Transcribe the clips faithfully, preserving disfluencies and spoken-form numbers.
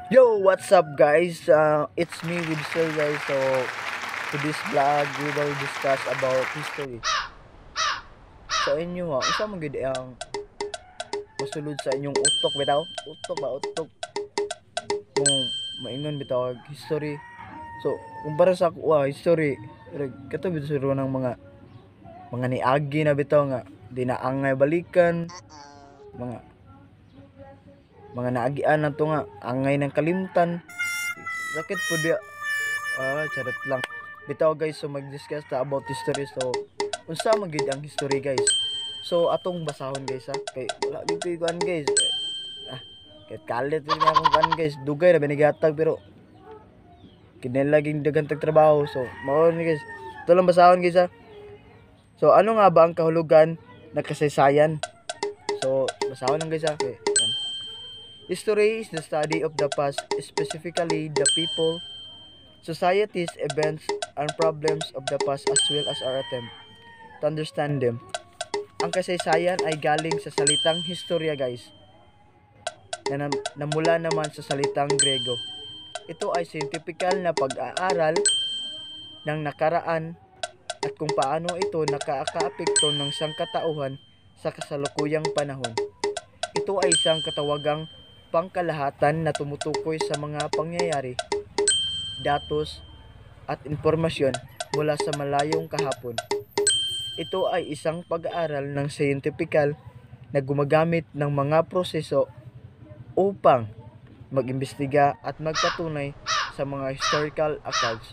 Yo, what's up guys? Uh, it's me with Sir guys. So, to this vlog, we will discuss about history. Sa inyo ha, isa man gid ang masulod sa inyong utok bitaw? Utok ba utok? Mo maingon bitaw og history. So, kumpara sa ako, ah, history, kato bitaw ng mga mga niagi na bitaw nga dinaangay balikan, mga mga naagian na to nga angay ng kalimtan. Sakit po dia. Ah, charot lang. Bitaw guys, so mag-discuss ta about history. So, unsa man gid ang history guys? So, atong basahon guys ha. Kay wala gid koy kuan guys. Ah, kay kalit rin akong kuan guys. Dugay na binigatag pero kinalaging daghang tag trabaho. So, mao ni guys. Ito lang basahon guys ha. So, ano nga ba ang kahulugan ng kasaysayan? So, basahon lang guys ha. Okay. History is the study of the past, specifically the people, societies, events, and problems of the past as well as our attempt to understand them. Ang kasaysayan ay galing sa salitang historia guys, na namula naman sa salitang Grego. Ito ay scientifical na pag-aaral ng nakaraan at kung paano ito nakakaapekto ng sangkatauhan sa kasalukuyang panahon. Ito ay isang katawagang pangkalahatan na tumutukoy sa mga pangyayari, datos, at impormasyon mula sa malayong kahapon. Ito ay isang pag-aaral ng scientifical na gumagamit ng mga proseso upang mag-imbestiga at magpatunay sa mga historical accounts.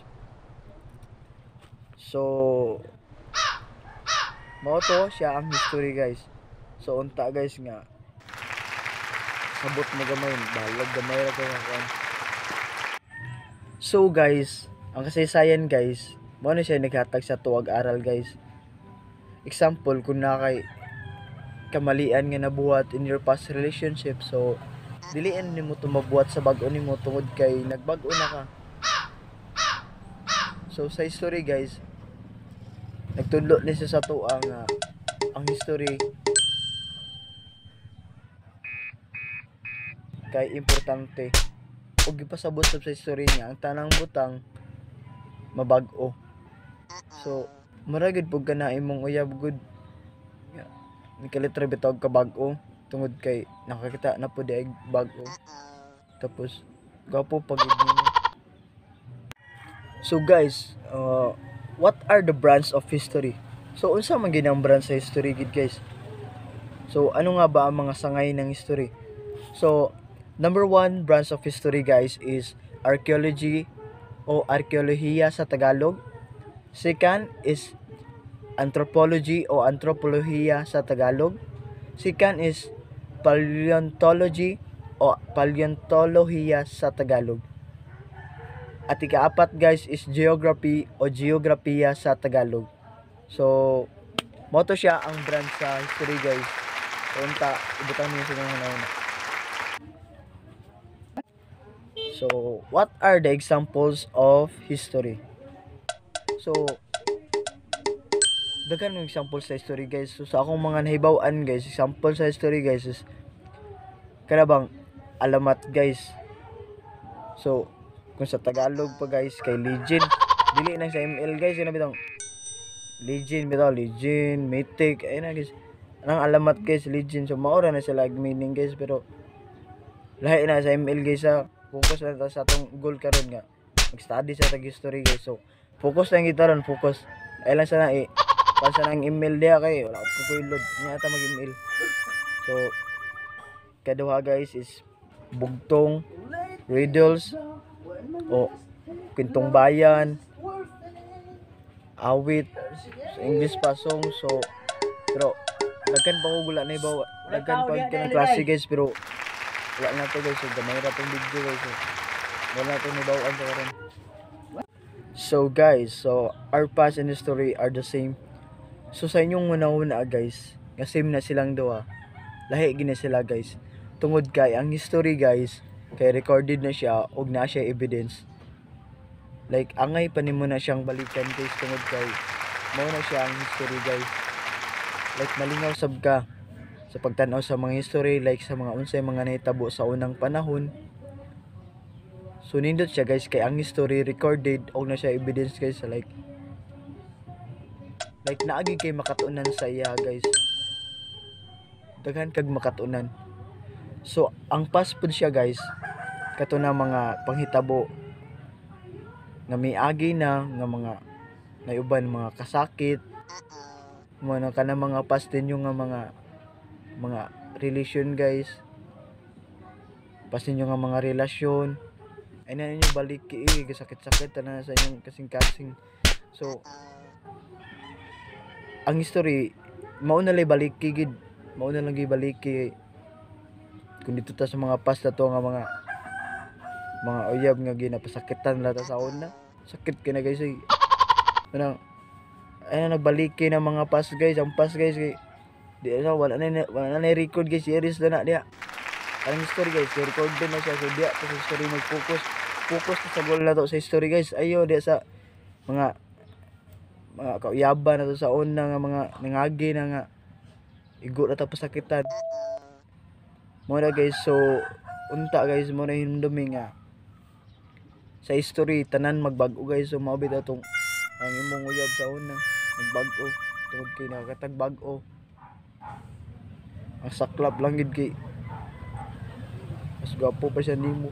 So, mao to siya ang history guys. So, unta guys nga sabot mo gamay, balag gamay ra ko nga. So guys, ang kasaysayan guys, mo na siya naghatag sa tuwag aral guys. Example, kung na kay kamalian nga nabuhat in your past relationship, so diliin nimo to mabuhat sa bag-o nimo tungod kay nagbag-o na ka. So sa history guys, nagtudlo ni sa to ang uh, ang history kay importante ug gipasabot sa history niya ang tanang butang mabag-o. So mura gid pug kana imong uyab gud ni kalitra bitaw ka bag-o tungod kay nakakita na pud ay bag-o. Tapos gapo pag nimo. So guys, uh, what are the branches of history? So unsa man gid ang branch sa history gid guys? So ano nga ba ang mga sangay ng history? So number one branch of history guys is archaeology o arkeolohiya sa Tagalog. Second is anthropology o anthropolohiya sa Tagalog. Second is paleontology o paleontolohiya sa Tagalog. At ikaapat guys is geography o geografiya sa Tagalog. So, mo to siya ang branch sa history guys. So, unta, ibutan niyo sa mga una. So, what are the examples of history? So, daghan ng example sa history guys. So, sa akong mga nahibaw-an guys, example sa history guys is kada bang alamat guys. So, kung sa Tagalog pa guys, kay legend. Dili na sa M L guys, yun na bitang legend, bitaw, legend, mythic, ayun na guys. Anong alamat guys, legend. So, maura na sila meaning guys, pero lahi na sa M L guys ha. Focus lang sa atong goal karon nga mag-study sa tag history guys. So focus lang kita ron, focus ay lang sana eh pansa nang email dia kay wala ko koy load nya ata mag-email. So kaduha guys is bugtong, riddles o kwentong bayan, awit, so English pa song. So pero daghan pa ko gula na ibaw, daghan pa kanang klase guys, pero wala na to guys. So gamay ra tong video guys. So wala na to nibawaan sa karon. So guys, so our past and history are the same. So sa inyong una-una guys, nga same na silang duha. Lahi gina sila guys. Tungod kay ang history guys, kay recorded na siya ug na siya evidence. Like angay pa nimo na siyang balikan guys tungod kay mao na siya ang history guys. Like malingaw sab ka sa pagtan-aw sa mga history, like sa mga unsay mga nahitabo sa unang panahon. So nindot siya guys kay ang history recorded og na siya evidence guys sa like like naagi kay makatunan sa iya guys. Daghan kag makatunan. So ang past pud siya guys kato na mga panghitabo nga miagi na nga mga nayuban mga kasakit mga kana mga past din yung nga mga mga relasyon guys. Past ninyo nga mga relasyon ay na ninyo balik eh kasakit-sakit na sa inyong kasing-kasing. So ang history mao na lay balik gid mao na lang gibalik kung dito ta sa mga past na to nga mga mga uyab nga ginapasakitan lata sa una sakit kay na guys ay ano ay na nagbalik na mga past guys. Ang past guys kay di na wala na wala na record guys series na na diha ang history guys record din na siya so diha sa history mag-focus focus sa goal na to sa history guys ayo diha sa mga mga kauyaban na to sa una nga mga nangagi na nga igo na ta pasakitan mo na guys. So unta guys mo na hinumdumi nga sa history tanan magbago guys. So maobit atong ang imong uyab sa una magbago tungod kay nakatag bag-o ang saklap lang gid kay mas gwapo pa siya nimo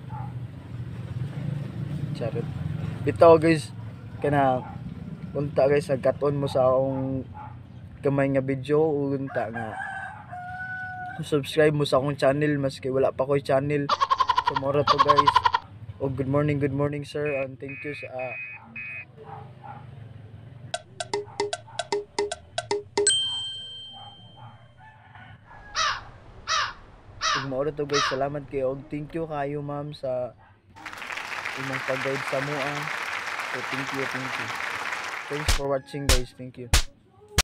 charot bitaw guys kana unta guys nagkaton mo sa akong gamay nga video unta nga subscribe mo sa akong channel maski wala pa ko'y channel tomorrow to guys. Oh, good morning, good morning sir and thank you sa uh, ug mao to guys salamat kayo og thank you kayo ma'am sa imong pag-guide sa mua. So thank you, thank you. Thanks for watching guys, thank you.